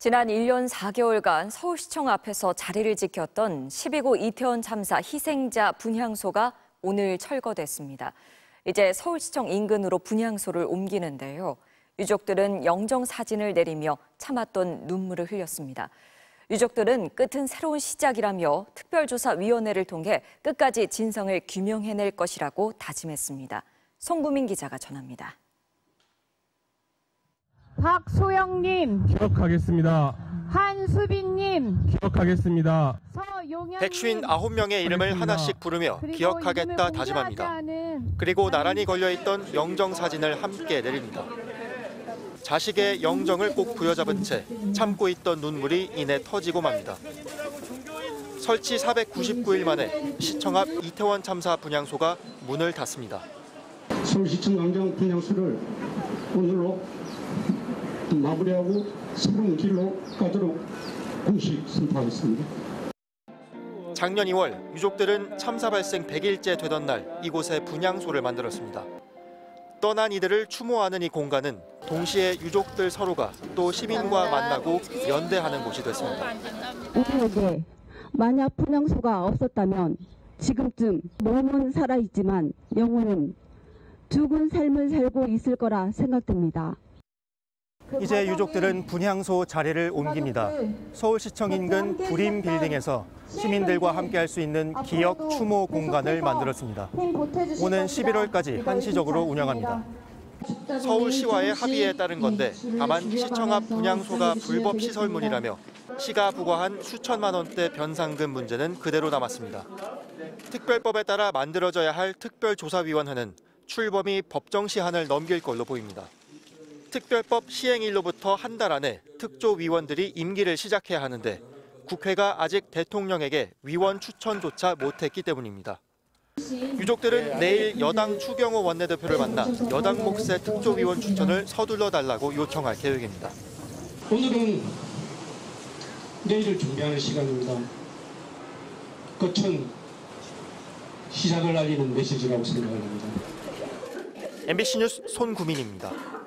지난 1년 4개월간 서울시청 앞에서 자리를 지켰던 12구 이태원 참사 희생자 분향소가 오늘 철거됐습니다. 이제 서울시청 인근으로 분향소를 옮기는데요. 유족들은 영정 사진을 내리며 참았던 눈물을 흘렸습니다. 유족들은 끝은 새로운 시작이라며 특별조사위원회를 통해 끝까지 진상을 규명해낼 것이라고 다짐했습니다. 송구민 기자가 전합니다. 박소영님 기억하겠습니다. 한수빈님 기억하겠습니다. 159명의 이름을 하나씩 부르며 기억하겠다 다짐합니다. 그리고 나란히 걸려있던 영정 사진을 함께 내립니다. 자식의 영정을 꼭 부여잡은 채 참고 있던 눈물이 이내 터지고 맙니다. 설치 499일 만에 시청 앞 이태원 참사 분향소가 문을 닫습니다. 서울시청 영정 분향소를 오늘로 마무리하고 새로운 길로 가도록 공식 선포하겠습니다. 작년 2월 유족들은 참사 발생 100일째 되던 날 이곳에 분향소를 만들었습니다. 떠난 이들을 추모하는 이 공간은 동시에 유족들 서로가 또 시민과 만나고 연대하는 곳이 됐습니다. 우리에게 만약 분향소가 없었다면 지금쯤 몸은 살아있지만 영혼은 죽은 삶을 살고 있을 거라 생각됩니다. 이제 유족들은 분향소 자리를 옮깁니다. 서울시청 인근 부림 빌딩에서 시민들과 함께할 수 있는 기억 추모 공간을 만들었습니다. 오는 11월까지 한시적으로 운영합니다. 서울시와의 합의에 따른 건데 다만 시청 앞 분향소가 불법 시설물이라며 시가 부과한 수천만 원대 변상금 문제는 그대로 남았습니다. 특별법에 따라 만들어져야 할 특별조사위원회는 출범이 법정 시한을 넘길 걸로 보입니다. 특별법 시행일로부터 한 달 안에 특조위원들이 임기를 시작해야 하는데 국회가 아직 대통령에게 위원 추천조차 못했기 때문입니다. 유족들은 내일 여당 추경호 원내대표를 만나 여당 몫의 특조위원 추천을 서둘러 달라고 요청할 계획입니다. 오늘은 내일을 준비하는 시간입니다. 거친 시작을 알리는 메시지라고 생각합니다. MBC 뉴스 손구민입니다.